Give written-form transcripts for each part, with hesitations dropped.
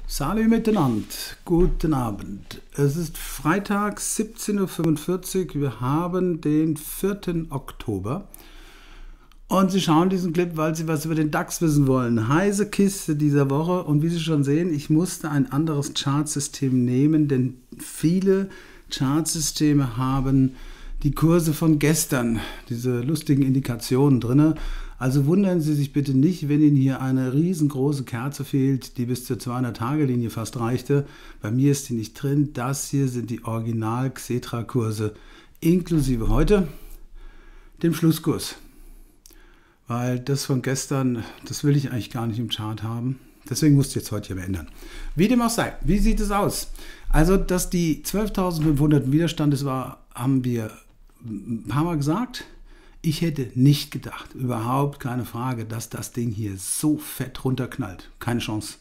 Salut miteinander, guten Abend. Es ist Freitag 17:45 Uhr, wir haben den 4. Oktober und Sie schauen diesen Clip, weil Sie was über den DAX wissen wollen. Heiße Kiste dieser Woche und wie Sie schon sehen, ich musste ein anderes Chartsystem nehmen, denn viele Chartsysteme haben die Kurse von gestern, diese lustigen Indikationen drin. Also wundern Sie sich bitte nicht, wenn Ihnen hier eine riesengroße Kerze fehlt, die bis zur 200-Tage-Linie fast reichte. Bei mir ist die nicht drin. Das hier sind die Original-Xetra-Kurse inklusive heute dem Schlusskurs. Weil das von gestern, das will ich eigentlich gar nicht im Chart haben. Deswegen musste ich jetzt heute hier ändern. Wie dem auch sei, wie sieht es aus? Also, dass die 12.500 Widerstand ist, haben wir ein paar Mal gesagt. Ich hätte nicht gedacht, überhaupt keine Frage, dass das Ding hier so fett runterknallt. Keine Chance.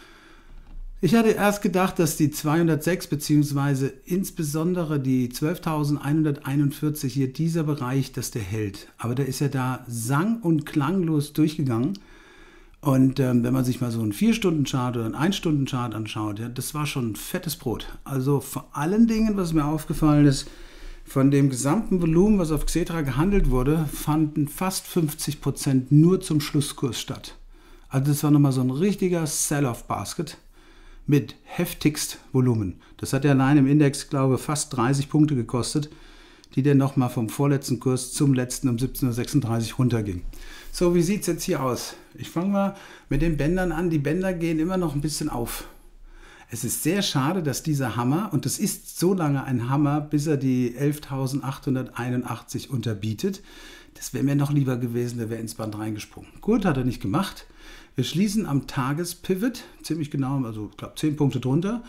Ich hatte erst gedacht, dass die 206 bzw. insbesondere die 12.141 hier, dieser Bereich, dass der hält. Aber der ist ja da sang- und klanglos durchgegangen. Und wenn man sich mal so einen 4-Stunden-Chart oder einen 1-Stunden-Chart anschaut, ja, das war schon fettes Brot. Also vor allen Dingen, was mir aufgefallen ist, von dem gesamten Volumen, was auf Xetra gehandelt wurde, fanden fast 50% nur zum Schlusskurs statt. Also das war nochmal so ein richtiger Sell-Off-Basket mit heftigst Volumen. Das hat ja allein im Index, glaube ich, fast 30 Punkte gekostet, die dann nochmal vom vorletzten Kurs zum letzten um 17:36 Uhr runterging. So, wie sieht es jetzt hier aus? Ich fange mal mit den Bändern an. Die Bänder gehen immer noch ein bisschen auf. Es ist sehr schade, dass dieser Hammer, und das ist so lange ein Hammer, bis er die 11.881 unterbietet. Das wäre mir noch lieber gewesen, der wäre ins Band reingesprungen. Gut, hat er nicht gemacht. Wir schließen am Tagespivot, ziemlich genau, also ich glaube 10 Punkte drunter.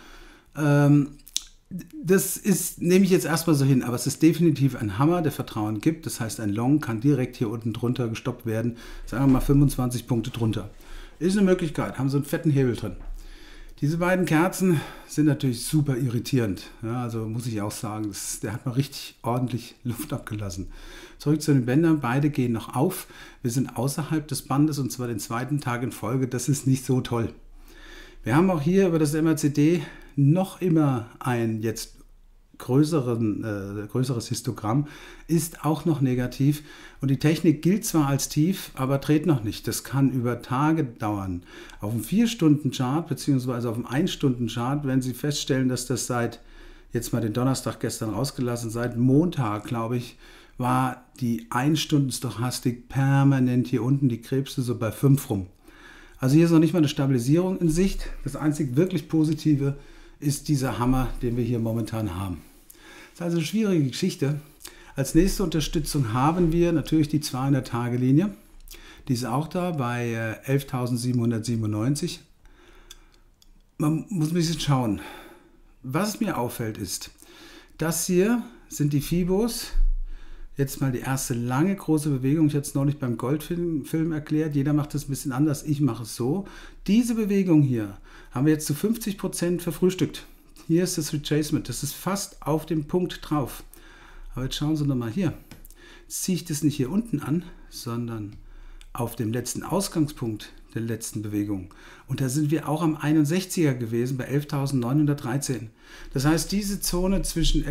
Das nehme ich jetzt erstmal so hin, aber es ist definitiv ein Hammer, der Vertrauen gibt. Das heißt, ein Long kann direkt hier unten drunter gestoppt werden. Sagen wir mal 25 Punkte drunter. Ist eine Möglichkeit, haben so einen fetten Hebel drin. Diese beiden Kerzen sind natürlich super irritierend. Ja, also muss ich auch sagen, der hat mal richtig ordentlich Luft abgelassen. Zurück zu den Bändern, beide gehen noch auf. Wir sind außerhalb des Bandes und zwar den zweiten Tag in Folge. Das ist nicht so toll. Wir haben auch hier über das MACD noch immer ein jetzt größeres Histogramm, ist auch noch negativ und die Technik gilt zwar als tief, aber dreht noch nicht. Das kann über Tage dauern. Auf dem 4-Stunden-Chart bzw. auf dem 1-Stunden-Chart werden Sie feststellen, dass das jetzt mal den Donnerstag gestern rausgelassen, seit Montag, glaube ich, war die 1-Stunden-Stochastik permanent hier unten, die krebste so bei 5 rum. Also hier ist noch nicht mal eine Stabilisierung in Sicht. Das einzig wirklich Positive ist dieser Hammer, den wir hier momentan haben. Das ist also eine schwierige Geschichte. Als nächste Unterstützung haben wir natürlich die 200-Tage-Linie. Die ist auch da bei 11.797. Man muss ein bisschen schauen. Was mir auffällt ist, das hier sind die Fibos. Jetzt mal die erste lange große Bewegung. Ich hatte es neulich beim Goldfilm erklärt. Jeder macht das ein bisschen anders. Ich mache es so. Diese Bewegung hier haben wir jetzt zu 50% verfrühstückt. Hier ist das Retracement. Das ist fast auf dem Punkt drauf. Aber jetzt schauen Sie nochmal hier. Jetzt ziehe ich das nicht hier unten an, sondern auf dem letzten Ausgangspunkt der letzten Bewegung. Und da sind wir auch am 61er gewesen, bei 11.913. Das heißt, diese Zone zwischen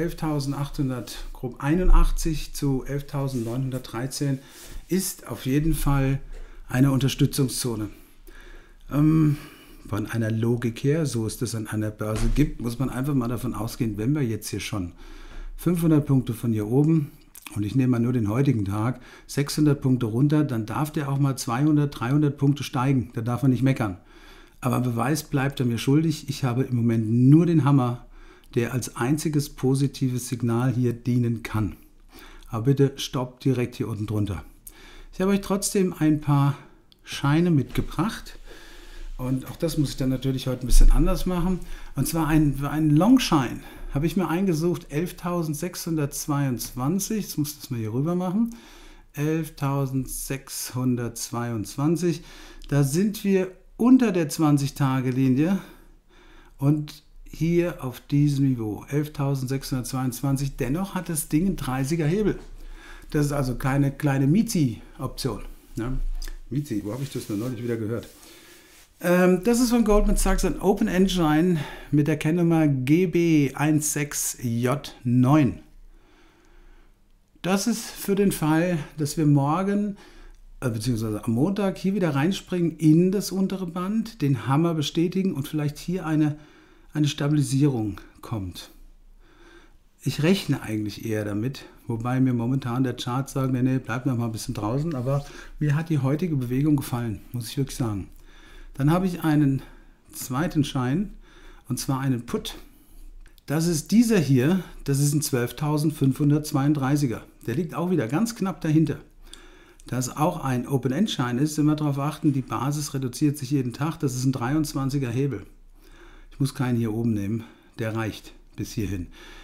11.881 zu 11.913 ist auf jeden Fall eine Unterstützungszone. Von einer Logik her, so es das an einer Börse gibt, muss man einfach mal davon ausgehen, wenn wir jetzt hier schon 500 Punkte von hier oben, und ich nehme mal nur den heutigen Tag, 600 Punkte runter, dann darf der auch mal 200, 300 Punkte steigen. Da darf er nicht meckern. Aber Beweis bleibt er mir schuldig. Ich habe im Moment nur den Hammer, der als einziges positives Signal hier dienen kann. Aber bitte stoppt direkt hier unten drunter. Ich habe euch trotzdem ein paar Scheine mitgebracht. Und auch das muss ich dann natürlich heute ein bisschen anders machen. Und zwar ein Longschein habe ich mir eingesucht, 11.622. Jetzt muss ich das mal hier rüber machen. 11.622. Da sind wir unter der 20-Tage-Linie und hier auf diesem Niveau, 11.622. Dennoch hat das Ding einen 30er Hebel. Das ist also keine kleine Mizi-Option. Ja? Mizi, wo habe ich das noch neulich wieder gehört? Das ist von Goldman Sachs ein Open-End-Schein mit der Kennnummer GB16J9. Das ist für den Fall, dass wir morgen beziehungsweise am Montag hier wieder reinspringen in das untere Band, den Hammer bestätigen und vielleicht hier eine Stabilisierung kommt. Ich rechne eigentlich eher damit, wobei mir momentan der Chart sagt, nee, bleib noch mal ein bisschen draußen, aber mir hat die heutige Bewegung gefallen, muss ich wirklich sagen. Dann habe ich einen zweiten Schein, und zwar einen Put. Das ist dieser hier, das ist ein 12.532er. Der liegt auch wieder ganz knapp dahinter. Da es auch ein Open-End-Schein ist, immer darauf achten, die Basis reduziert sich jeden Tag. Das ist ein 23er Hebel. Ich muss keinen hier oben nehmen, der reicht bis hierhin.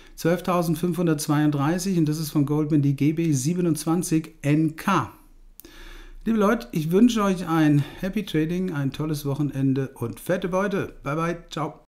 12.532 und das ist von Goldman die GB27NK. Liebe Leute, ich wünsche euch ein Happy Trading, ein tolles Wochenende und fette Beute. Bye bye, ciao.